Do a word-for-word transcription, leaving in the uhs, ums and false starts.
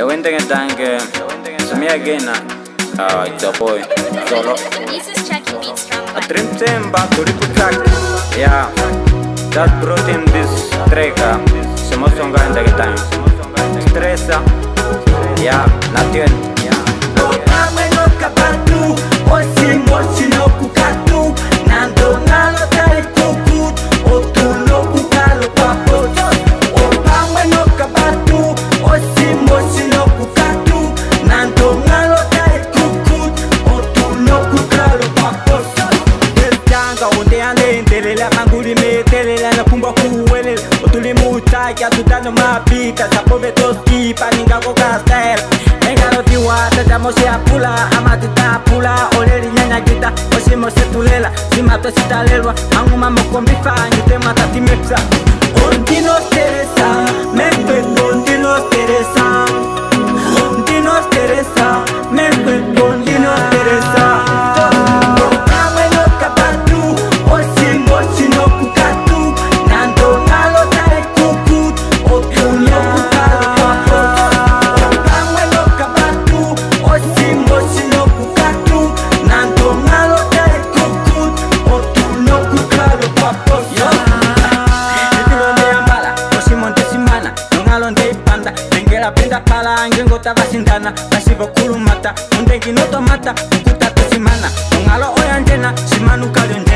Everything is done again. So me again, uh, it's your boy, Solo. This is Chucky Beats from A dream team back to the track. Yeah, that brought in this track. Some song in the time. Stress, yeah, not yet. Ya tutano mapita sapove toski paninga ko kastel engalo tiwata jamose apula amatita pula oleri nyanya kita osimo setulela simato sitalelwa anguma mokombi fanyi tema tatimepsa ondino teresa membe ondino teresa ondino teresa membe ondino teresa Pinda pala ngengo tabasindana basivo kulumata undengi notomata ukuta tusimana ungalo oyanjena simanu kalonje